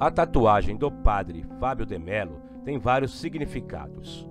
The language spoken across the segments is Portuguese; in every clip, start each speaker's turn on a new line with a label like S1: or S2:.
S1: A tatuagem do padre Fábio de Mello tem vários significados.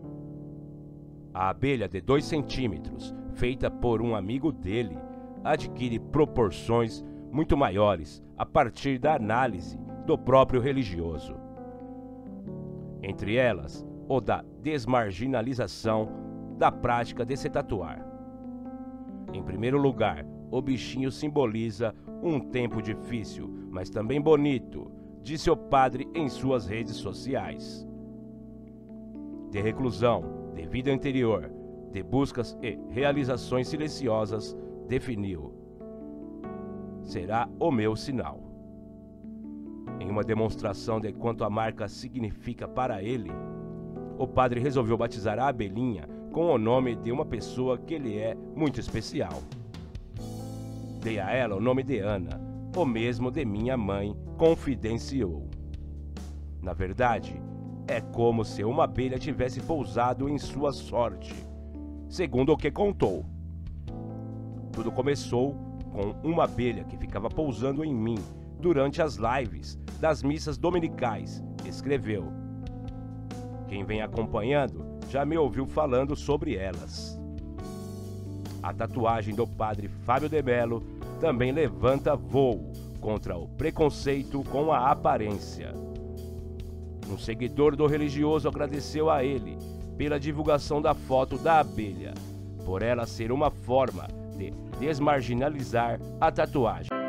S1: A abelha de 2 centímetros, feita por um amigo dele, adquire proporções muito maiores a partir da análise do próprio religioso. Entre elas, o da desmarginalização da prática de se tatuar. Em primeiro lugar, o bichinho simboliza um tempo difícil, mas também bonito, disse o padre em suas redes sociais. De reclusão, de vida interior, de buscas e realizações silenciosas, definiu: será o meu sinal. Em uma demonstração de quanto a marca significa para ele, o padre resolveu batizar a abelhinha com o nome de uma pessoa que lhe é muito especial. Dei a ela o nome de Ana, o mesmo de minha mãe, confidenciou. Na verdade, é como se uma abelha tivesse pousado em sua sorte, segundo o que contou. Tudo começou com uma abelha que ficava pousando em mim durante as lives das missas dominicais, escreveu. Quem vem acompanhando já me ouviu falando sobre elas. A tatuagem do padre Fábio de Mello também levanta voo contra o preconceito com a aparência. Um seguidor do religioso agradeceu a ele pela divulgação da foto da abelha, por ela ser uma forma de desmarginalizar a tatuagem.